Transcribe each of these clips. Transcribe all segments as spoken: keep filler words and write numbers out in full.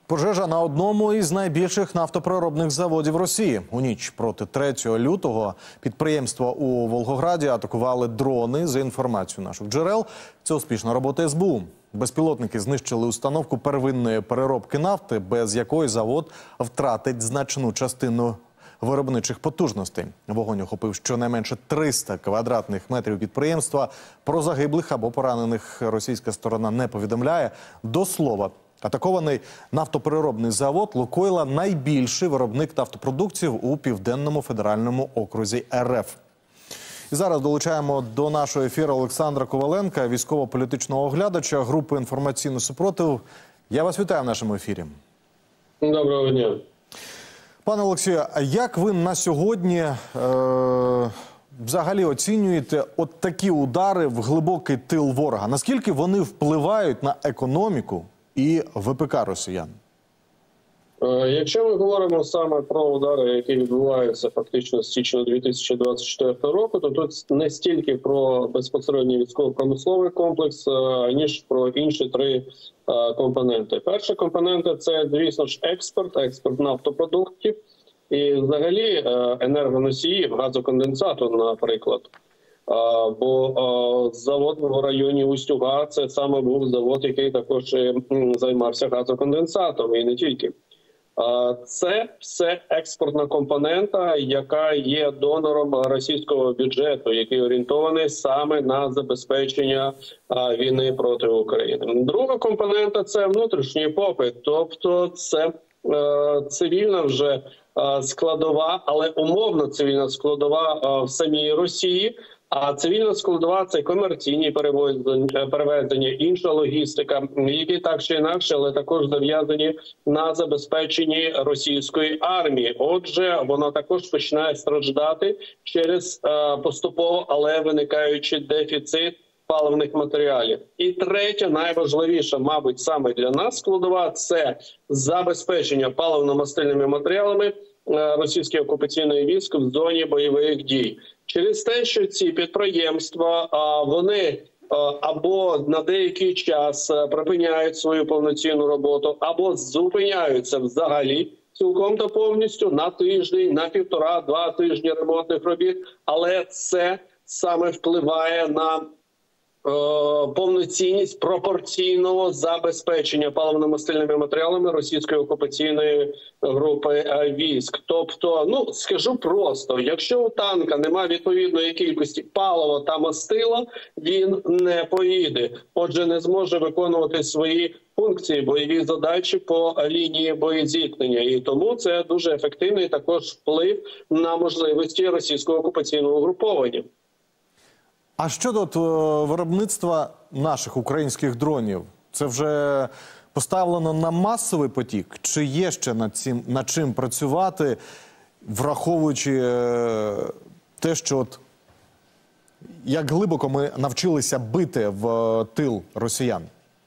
Пожежа на одному із найбільших нафтопереробних заводів Росії. У ніч проти третього лютого підприємства у Волгограді атакували дрони. За інформацією наших джерел, це успішна робота ес бе у. Безпілотники знищили установку первинної переробки нафти, без якої завод втратить значну частину виробничих потужностей. Вогонь охопив щонайменше триста квадратних метрів підприємства. Про загиблих або поранених російська сторона не повідомляє. До слова, атакований нафтопереробний завод «Лукойла» – найбільший виробник нафтопродуктів у Південному федеральному окрузі ер еф. І зараз долучаємо до нашого ефіру Олександра Коваленка, військово-політичного оглядача групи «Інформаційний супротив». Я вас вітаю в нашому ефірі. Доброго дня. Пане Олексію, а як ви на сьогодні е, взагалі оцінюєте от такі удари в глибокий тил ворога? Наскільки вони впливають на економіку і ве пе ка росіян? Якщо ми говоримо саме про удари, які відбуваються фактично з січня дві тисячі двадцять четвертого року, то тут не стільки про безпосередній військово-промисловий комплекс, ніж про інші три компоненти. Перша компонента – це, звісно ж, експорт, експорт нафтопродуктів і взагалі енергоносіїв, газоконденсату, наприклад. Бо завод в районі Устюга – це саме був завод, який також займався газоконденсатом, і не тільки. Це все експортна компонента, яка є донором російського бюджету, який орієнтований саме на забезпечення війни проти України. Друга компонента – це внутрішній попит, тобто це цивільна вже складова, але умовно цивільна складова в самій Росії. А цивільна складова – це комерційні перевезення, інша логістика, які так чи інакше, але також зав'язані на забезпеченні російської армії. Отже, вона також починає страждати через поступово, але виникаючий дефіцит паливних матеріалів. І третя, найважливіша, мабуть, саме для нас складова – це забезпечення паливно-мастильними матеріалами російських окупаційних військ в зоні бойових дій. Через те, що ці підприємства, вони або на деякий час припиняють свою повноцінну роботу, або зупиняються взагалі цілком та повністю на тиждень, на півтора, два тижні ремонтних робіт, але це саме впливає на повноцінність пропорційного забезпечення паливно-мастильними матеріалами російської окупаційної групи військ. Тобто, ну, скажу просто, якщо у танка немає відповідної кількості палива та мастила, він не поїде. Отже, не зможе виконувати свої функції, бойові задачі по лінії боєзіткнення. І тому це дуже ефективний також вплив на можливості російського окупаційного угруповання. А щодо от, виробництва наших українських дронів, це вже поставлено на масовий потік? Чи є ще над цим, над чим працювати, враховуючи е, те, що от, як глибоко ми навчилися бити в тил росіян?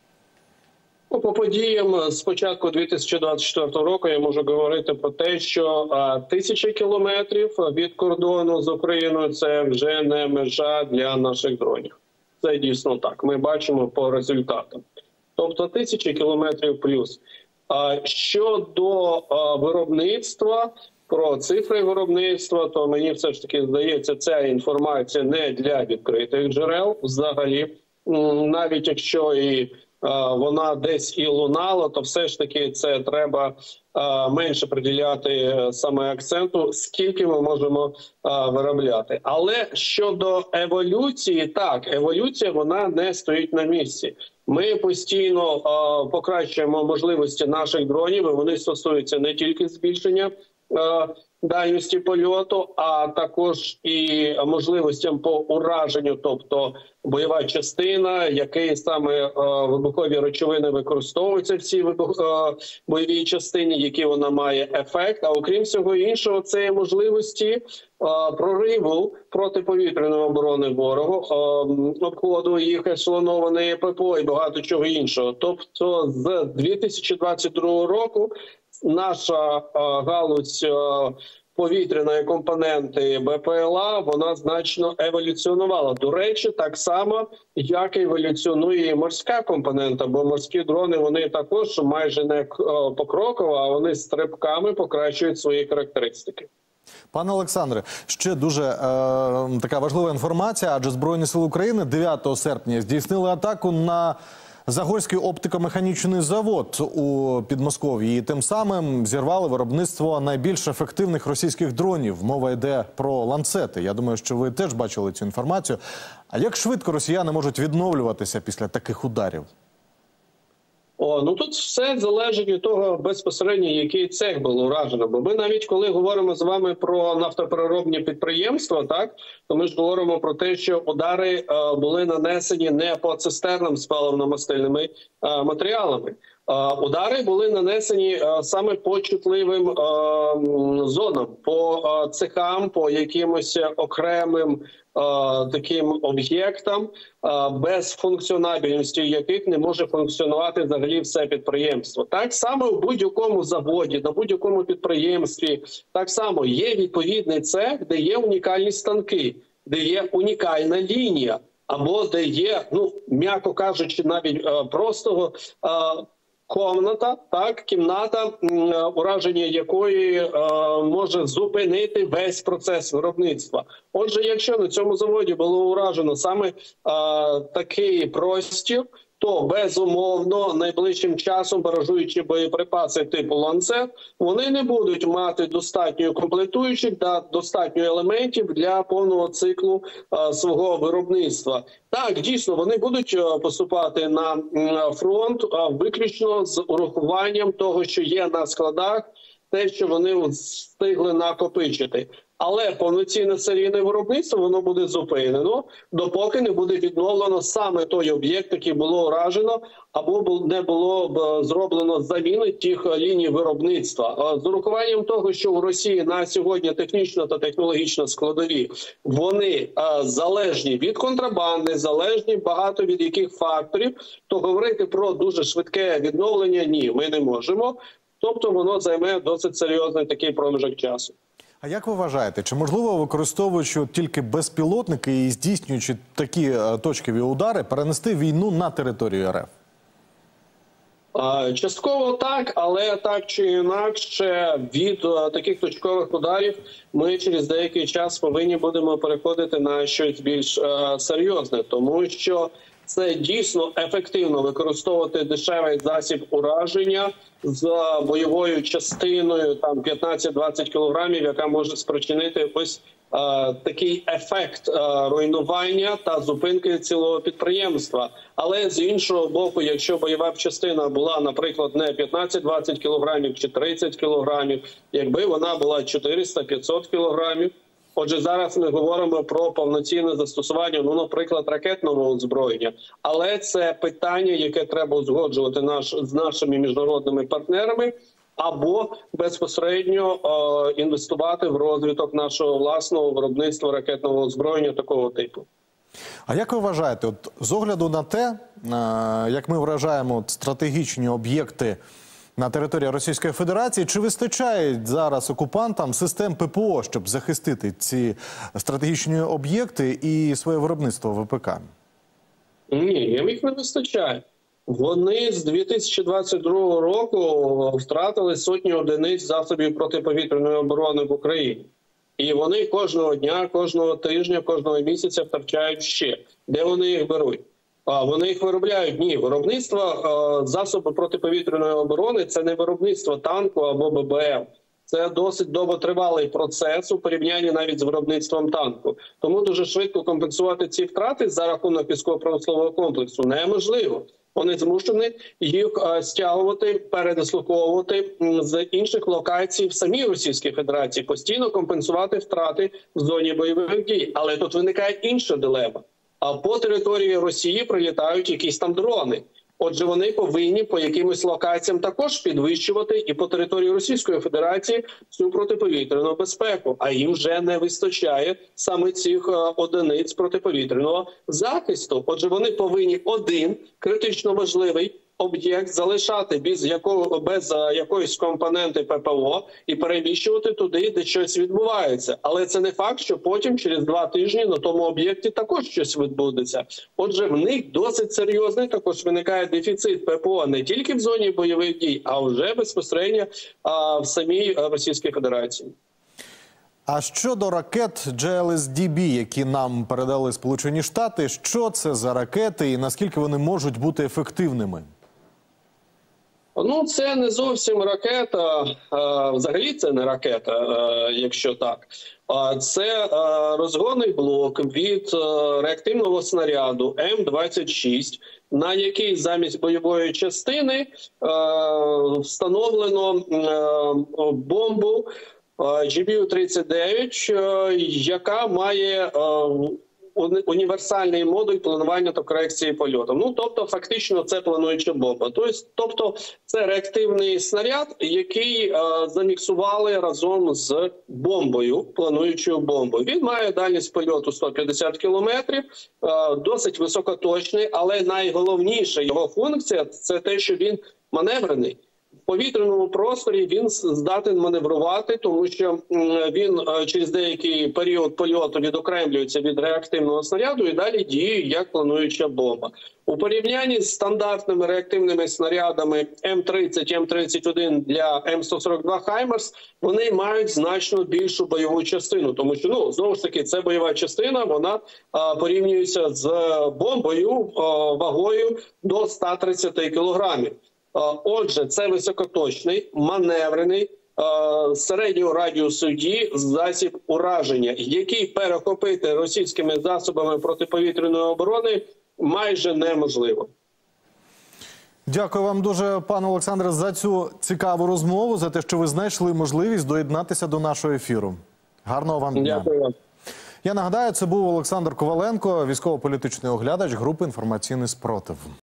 По подіям з початку дві тисячі двадцять четвертого року я можу говорити про те, що а, тисячі кілометрів від кордону з Україною – це вже не межа для наших дронів. Це дійсно так. Ми бачимо по результатам. Тобто тисячі кілометрів плюс. А щодо а, виробництва, про цифри виробництва, то мені все ж таки здається, ця інформація не для відкритих джерел взагалі. Навіть якщо і вона десь і лунала, то все ж таки це треба менше приділяти саме акценту, скільки ми можемо виробляти. Але щодо еволюції, так, еволюція вона не стоїть на місці. Ми постійно покращуємо можливості наших дронів, і вони стосуються не тільки збільшення дальності польоту, а також і можливостям по ураженню, тобто бойова частина, які саме е, вибухові речовини використовуються в цій вибух, е, бойовій частині, які вона має ефект. А окрім всього іншого, це є можливості е, прориву протиповітряної оборони ворогу, е, обходу їх ешелонованої ППО і багато чого іншого. Тобто з дві тисячі двадцять другого року наша е, галузь е, повітряної компоненти БПЛА, вона значно еволюціонувала. До речі, так само, як еволюціонує і морська компонента, бо морські дрони, вони також майже не покроково, а вони стрибками покращують свої характеристики. Пане Олександре, ще дуже е, така важлива інформація, адже Збройні сили України дев'ятого серпня здійснили атаку на Загорський оптико-механічний завод у Підмосков'ї і тим самим зірвали виробництво найбільш ефективних російських дронів. Мова йде про ланцети. Я думаю, що ви теж бачили цю інформацію. А як швидко росіяни можуть відновлюватися після таких ударів? О, ну тут все залежить від того безпосередньо, який цех було уражено. Бо ми навіть коли говоримо з вами про нафтопереробні підприємства, так, то ми ж говоримо про те, що удари е, були нанесені не по цистернам з паливно-мастильними е, матеріалами. Е, удари були нанесені е, саме по чутливим е, зонам, по е, цехам, по якимось окремим таким об'єктам, без функціонабельності яких не може функціонувати взагалі все підприємство. Так само в будь-якому заводі, на будь-якому підприємстві, так само є відповідний цех, де є унікальні станки, де є унікальна лінія, або де є, ну, м'яко кажучи, навіть простого комната, так, кімната, ураження якої е, може зупинити весь процес виробництва. Отже, якщо на цьому заводі було уражено саме е, такий простір, то безумовно найближчим часом баражуючі боєприпаси типу ланцет, вони не будуть мати достатньо комплектуючих та достатньо елементів для повного циклу а, свого виробництва. Так, дійсно, вони будуть а, поступати на а, фронт а, виключно з урахуванням того, що є на складах, те, що вони встигли накопичити. Але повноцінне серійне виробництво, воно буде зупинено, допоки не буде відновлено саме той об'єкт, який було уражено, або не було б зроблено заміни тих ліній виробництва. З урахуванням того, що у Росії на сьогодні технічно та технологічно складові, вони залежні від контрабанди, залежні багато від яких факторів, то говорити про дуже швидке відновлення – ні, ми не можемо. Тобто воно займе досить серйозний такий проміжок часу. А як ви вважаєте, чи можливо, використовуючи тільки безпілотники і здійснюючи такі точкові удари, перенести війну на територію РФ? Частково так, але так чи інакше від таких точкових ударів ми через деякий час повинні будемо переходити на щось більш серйозне, тому що це дійсно ефективно використовувати дешевий засіб ураження з бойовою частиною там п'ятнадцять-двадцять кілограмів, яка може спричинити ось е, такий ефект е, руйнування та зупинки цілого підприємства. Але з іншого боку, якщо бойова частина була, наприклад, не п'ятнадцять-двадцять кілограмів чи тридцять кілограмів, якби вона була чотириста-п'ятсот кілограмів, отже, зараз ми говоримо про повноцінне застосування, ну, наприклад, ракетного озброєння. Але це питання, яке треба узгоджувати наш, з нашими міжнародними партнерами, або безпосередньо е, інвестувати в розвиток нашого власного виробництва ракетного озброєння такого типу. А як ви вважаєте, от з огляду на те, е, як ми вражаємо стратегічні об'єкти на території Російської Федерації, чи вистачає зараз окупантам систем ППО, щоб захистити ці стратегічні об'єкти і своє виробництво ВПК? Ні, їх не вистачає. Вони з дві тисячі двадцять другого року втратили сотні одиниць засобів протиповітряної оборони в Україні. І вони кожного дня, кожного тижня, кожного місяця втрачають ще. Де вони їх беруть? А вони їх виробляють? Ні. Виробництво е, засобів протиповітряної оборони – це не виробництво танку або ББМ. Це досить довготривалий процес у порівнянні навіть з виробництвом танку. Тому дуже швидко компенсувати ці втрати за рахунок військово-промислового комплексу неможливо. Вони змушені їх е, стягувати, передислоковувати з інших локацій в самій Російській Федерації, постійно компенсувати втрати в зоні бойових дій. Але тут виникає інша дилема. А по території Росії прилітають якісь там дрони. Отже, вони повинні по якимось локаціям також підвищувати і по території Російської Федерації цю протиповітряну безпеку. А їм вже не вистачає саме цих одиниць протиповітряного захисту. Отже, вони повинні один критично важливий об'єкт залишати без якого без а, якоїсь компоненти ППО і переміщувати туди, де щось відбувається. Але це не факт, що потім через два тижні на тому об'єкті також щось відбудеться. Отже, в них досить серйозний також виникає дефіцит ППО не тільки в зоні бойових дій, а вже безпосередньо а, в самій Російській Федерації. А щодо ракет джі ел ес ді бі, які нам передали Сполучені Штати, що це за ракети і наскільки вони можуть бути ефективними? Ну, це не зовсім ракета, взагалі це не ракета, якщо так. Це розгонний блок від реактивного снаряду М двадцять шість, на який замість бойової частини встановлено бомбу джі бі ю тридцять дев'ять, яка має універсальний модуль планування та корекції польоту. Ну, тобто, фактично, це плануюча бомба. Тобто, це реактивний снаряд, який е, заміксували разом з бомбою, плануючою бомбою. Він має дальність польоту сто п'ятдесят кілометрів, е, досить високоточний, але найголовніша його функція – це те, що він маневрений. В повітряному просторі він здатен маневрувати, тому що він через деякий період польоту відокремлюється від реактивного снаряду і далі діє як плануюча бомба. У порівнянні з стандартними реактивними снарядами М тридцять, М тридцять один для М сто сорок два «Хаймерс» вони мають значно більшу бойову частину, тому що, ну, знову ж таки, це бойова частина, вона а, порівнюється з бомбою а, вагою до ста тридцяти кілограмів. Отже, це високоточний, маневрений, середнього радіусу дії засіб ураження, який перехопити російськими засобами протиповітряної оборони майже неможливо. Дякую вам дуже, пане Олександре, за цю цікаву розмову, за те, що ви знайшли можливість доєднатися до нашого ефіру. Гарного вам дня. Дякую вам. Я нагадаю, це був Олександр Коваленко, військово-політичний оглядач групи «Інформаційний спротив».